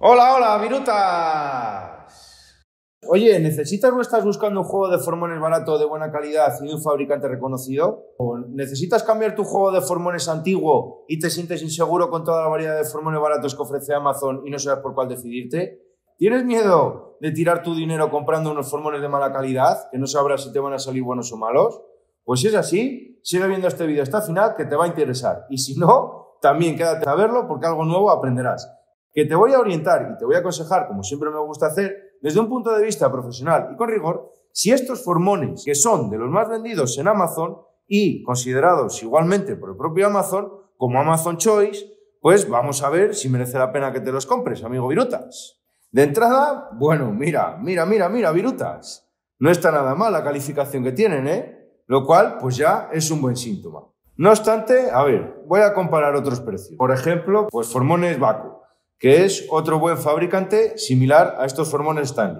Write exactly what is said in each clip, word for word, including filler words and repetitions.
¡Hola, hola, virutas! Oye, ¿necesitas o estás buscando un juego de formones barato, de buena calidad y de un fabricante reconocido? ¿O necesitas cambiar tu juego de formones antiguo y te sientes inseguro con toda la variedad de formones baratos que ofrece Amazon y no sabes por cuál decidirte? ¿Tienes miedo de tirar tu dinero comprando unos formones de mala calidad, que no sabrás si te van a salir buenos o malos? Pues si es así, sigue viendo este vídeo hasta el final, que te va a interesar. Y si no, también quédate a verlo porque algo nuevo aprenderás. Que te voy a orientar y te voy a aconsejar, como siempre me gusta hacer, desde un punto de vista profesional y con rigor, si estos formones, que son de los más vendidos en Amazon y considerados igualmente por el propio Amazon, como Amazon Choice, pues vamos a ver si merece la pena que te los compres, amigo virutas. De entrada, bueno, mira, mira, mira, mira, virutas. No está nada mal la calificación que tienen, ¿eh? Lo cual, pues ya es un buen síntoma. No obstante, a ver, voy a comparar otros precios. Por ejemplo, pues formones Baco, que es otro buen fabricante similar a estos formones Stanley.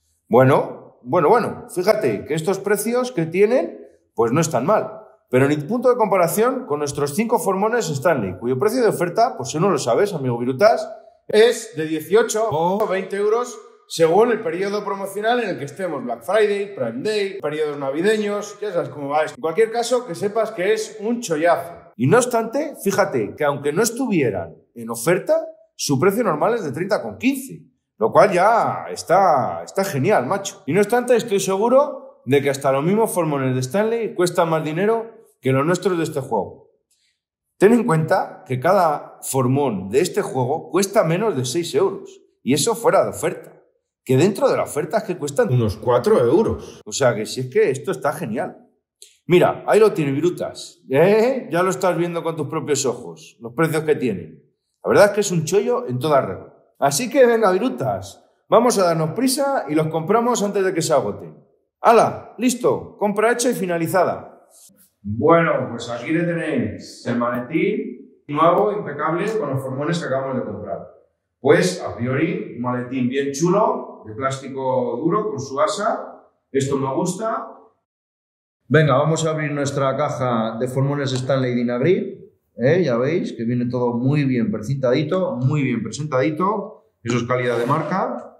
Bueno, bueno, bueno, fíjate que estos precios que tienen, pues no están mal. Pero ni punto de comparación con nuestros cinco formones Stanley, cuyo precio de oferta, pues si no lo sabes, amigo virutas, es de dieciocho o veinte euros según el periodo promocional en el que estemos. Black Friday, Prime Day, periodos navideños, ya sabes cómo va esto. En cualquier caso, que sepas que es un chollazo. Y no obstante, fíjate que aunque no estuvieran en oferta, su precio normal es de treinta con quince, lo cual ya está, está genial, macho. Y no obstante, estoy seguro de que hasta los mismos formones de Stanley cuestan más dinero que los nuestros de este juego. Ten en cuenta que cada formón de este juego cuesta menos de seis euros, y eso fuera de oferta. Que dentro de la oferta es que cuestan unos cuatro euros. O sea que si es que esto está genial. Mira, ahí lo tienes, virutas. ¿Eh? Ya lo estás viendo con tus propios ojos, los precios que tienen. La verdad es que es un chollo en toda regla. Así que venga, virutas, vamos a darnos prisa y los compramos antes de que se agoten. ¡Hala! ¡Listo! Compra hecha y finalizada. Bueno, pues aquí le tenéis el maletín nuevo, impecable, con los formones que acabamos de comprar. Pues, a priori, un maletín bien chulo, de plástico duro, con su asa. Esto me gusta. Venga, vamos a abrir nuestra caja de formones Stanley Dynagrip. ¿Eh? Ya veis que viene todo muy bien precintadito, muy bien presentadito. Eso es calidad de marca.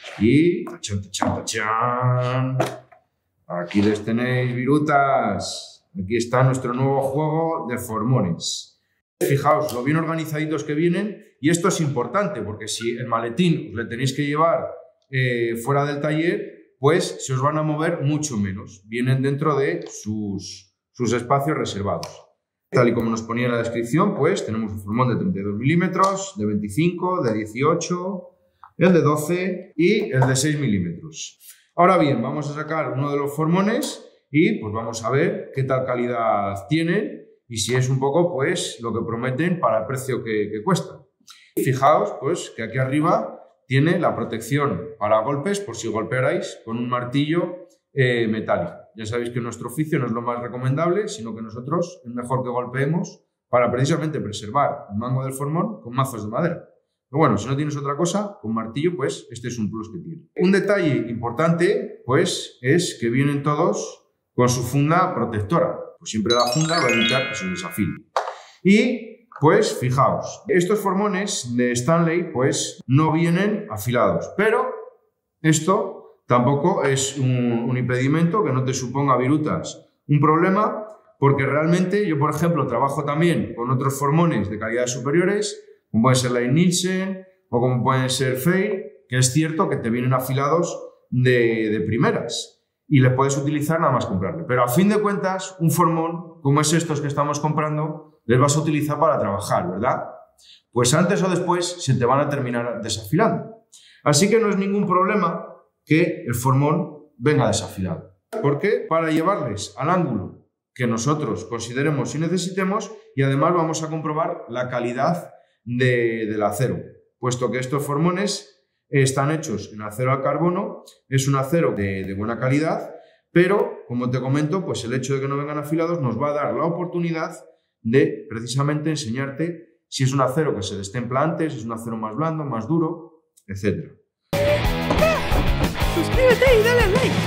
Y tachan, tachan, tachan. Aquí les tenéis, virutas. Aquí está nuestro nuevo juego de formones. Fijaos lo bien organizaditos que vienen. Y esto es importante porque si el maletín os le tenéis que llevar eh, fuera del taller, pues se os van a mover mucho menos. Vienen dentro de sus, sus espacios reservados. Tal y como nos ponía en la descripción, pues tenemos un formón de treinta y dos milímetros, de veinticinco, de dieciocho, el de doce y el de seis milímetros. Ahora bien, vamos a sacar uno de los formones y pues vamos a ver qué tal calidad tienen y si es un poco pues lo que prometen para el precio que, que cuesta. Fijaos pues que aquí arriba tiene la protección para golpes por si golpearais con un martillo eh, metálico. Ya sabéis que nuestro oficio no es lo más recomendable, sino que nosotros es mejor que golpeemos para precisamente preservar el mango del formón con mazos de madera. Pero bueno, si no tienes otra cosa, con martillo, pues este es un plus que tiene. Un detalle importante, pues, es que vienen todos con su funda protectora. Pues siempre la funda va a evitar que se desafíe. Y, pues, fijaos, estos formones de Stanley, pues, no vienen afilados, pero esto tampoco es un, un impedimento que no te suponga, virutas, un problema, porque realmente yo, por ejemplo, trabajo también con otros formones de calidades superiores, como pueden ser Lie-Nielsen o como pueden ser Fade, que es cierto que te vienen afilados de, de primeras y les puedes utilizar nada más comprarle. Pero a fin de cuentas, un formón como es estos que estamos comprando, les vas a utilizar para trabajar, ¿verdad? Pues antes o después se te van a terminar desafilando. Así que no es ningún problema que el formón venga desafilado. ¿Por qué? Para llevarles al ángulo que nosotros consideremos y necesitemos y además vamos a comprobar la calidad de, del acero, puesto que estos formones están hechos en acero al carbono, es un acero de, de buena calidad, pero como te comento, pues el hecho de que no vengan afilados nos va a dar la oportunidad de precisamente enseñarte si es un acero que se destempla antes, si es un acero más blando, más duro, etcétera. Suscríbete y dale al like.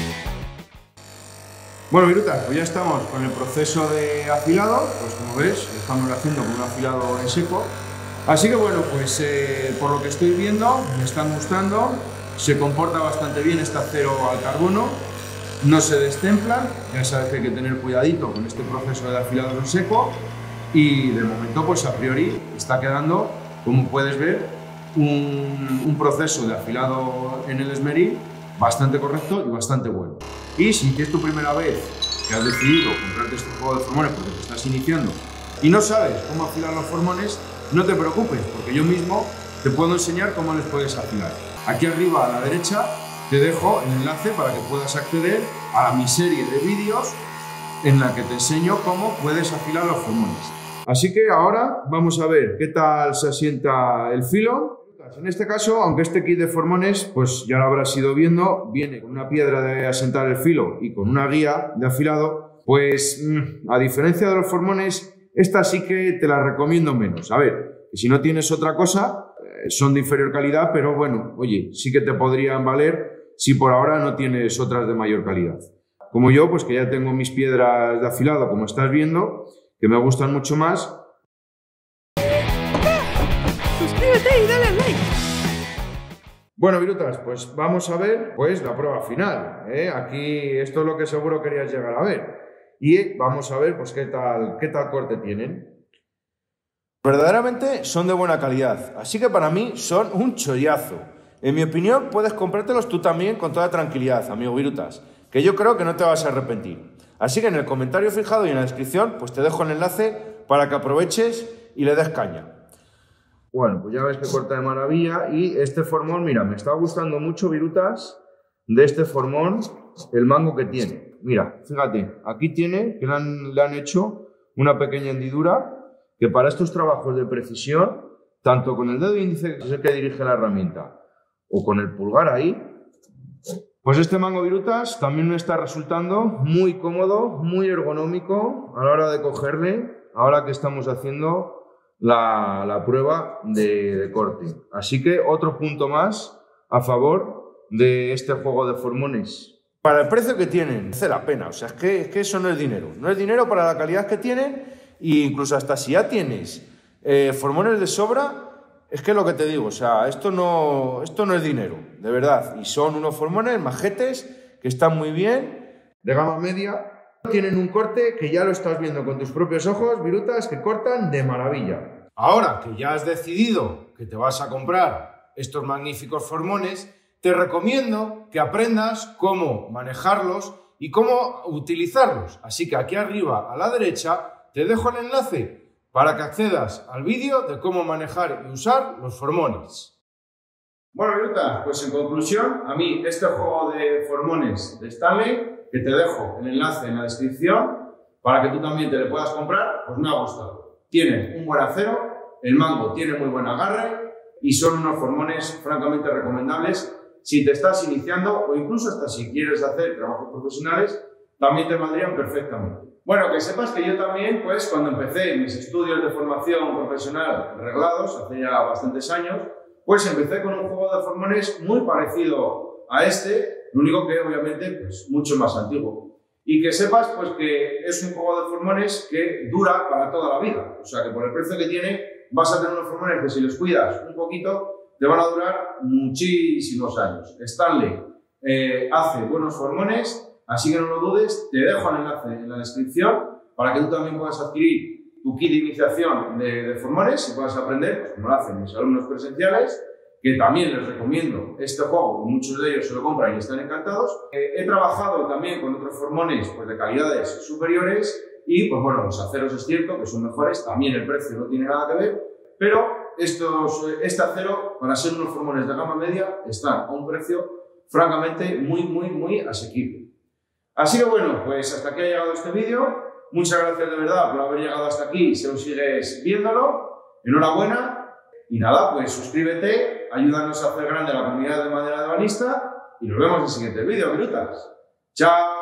Bueno, virutas, pues ya estamos con el proceso de afilado. Pues como ves, lo estamos haciendo con un afilado en seco. Así que bueno, pues eh, por lo que estoy viendo, me están gustando, se comporta bastante bien este acero al carbono, no se destemplan, ya sabes que hay que tener cuidadito con este proceso de afilado en seco y de momento pues a priori está quedando, como puedes ver, un, un proceso de afilado en el esmeril bastante correcto y bastante bueno. Y si es tu primera vez que has decidido comprarte este juego de formones porque te estás iniciando y no sabes cómo afilar los formones, no te preocupes, porque yo mismo te puedo enseñar cómo les puedes afilar. Aquí arriba a la derecha te dejo el enlace para que puedas acceder a mi serie de vídeos en la que te enseño cómo puedes afilar los formones. Así que ahora vamos a ver qué tal se asienta el filo. En este caso, aunque este kit de formones, pues ya lo habrás ido viendo, viene con una piedra de asentar el filo y con una guía de afilado, pues a diferencia de los formones, esta sí que te la recomiendo menos. A ver, que si no tienes otra cosa, eh, son de inferior calidad, pero bueno, oye, sí que te podrían valer si por ahora no tienes otras de mayor calidad. Como yo, pues que ya tengo mis piedras de afilado, como estás viendo, que me gustan mucho más. Suscríbete y dale like. Bueno, virutas, pues vamos a ver pues la prueba final, ¿eh? Aquí esto es lo que seguro querías llegar a ver. Y vamos a ver pues qué tal, qué tal corte tienen. Verdaderamente son de buena calidad, así que para mí son un chollazo. En mi opinión, puedes comprártelos tú también con toda tranquilidad, amigo virutas, que yo creo que no te vas a arrepentir. Así que en el comentario fijado y en la descripción pues te dejo el enlace para que aproveches y le des caña. Bueno, pues ya ves que corta de maravilla y este formón, mira, me está gustando mucho, virutas, de este formón, el mango que tiene. Mira, fíjate, aquí tiene, que le han, le han hecho una pequeña hendidura que para estos trabajos de precisión, tanto con el dedo índice, que es el que dirige la herramienta, o con el pulgar ahí, pues este mango virutas también me está resultando muy cómodo, muy ergonómico a la hora de cogerle, ahora que estamos haciendo la, la prueba de, de corte. Así que otro punto más a favor de este juego de formones. Para el precio que tienen, hace la pena, o sea, es que, es que eso no es dinero, no es dinero para la calidad que tienen e incluso hasta si ya tienes eh, formones de sobra, es que es lo que te digo, o sea, esto no, esto no es dinero, de verdad, y son unos formones majetes que están muy bien, de gama media, tienen un corte que ya lo estás viendo con tus propios ojos, virutas, que cortan de maravilla. Ahora que ya has decidido que te vas a comprar estos magníficos formones, te recomiendo que aprendas cómo manejarlos y cómo utilizarlos. Así que aquí arriba a la derecha te dejo el enlace para que accedas al vídeo de cómo manejar y usar los formones. Bueno, virutas, pues en conclusión, a mí este juego de formones de Stanley, que te dejo el enlace en la descripción para que tú también te lo puedas comprar, pues me ha gustado. Tiene un buen acero, el mango tiene muy buen agarre y son unos formones francamente recomendables si te estás iniciando o incluso hasta si quieres hacer trabajos profesionales, también te valdrían perfectamente. Bueno, que sepas que yo también, pues cuando empecé mis estudios de formación profesional reglados, hace ya bastantes años, pues empecé con un juego de formones muy parecido a este, lo único que obviamente pues mucho más antiguo. Y que sepas pues que es un juego de formones que dura para toda la vida, o sea que por el precio que tiene vas a tener unos formones que si los cuidas un poquito te van a durar muchísimos años. Stanley eh, hace buenos formones, así que no lo dudes, te dejo el enlace en la descripción para que tú también puedas adquirir tu kit de iniciación de, de formones y puedas aprender, pues, como lo hacen mis alumnos presenciales, que también les recomiendo este juego, y muchos de ellos se lo compran y están encantados. Eh, he trabajado también con otros formones pues, de calidades superiores y, pues bueno, los aceros es cierto que son mejores, también el precio no tiene nada que ver, pero estos, este acero, para ser unos formones de gama media, están a un precio francamente muy, muy, muy asequible. Así que bueno, pues hasta aquí ha llegado este vídeo. Muchas gracias de verdad por haber llegado hasta aquí, si aún sigues viéndolo. Enhorabuena. Y nada, pues suscríbete, ayúdanos a hacer grande la comunidad de madera de ebanista y nos vemos en el siguiente vídeo, virutas. ¡Chao!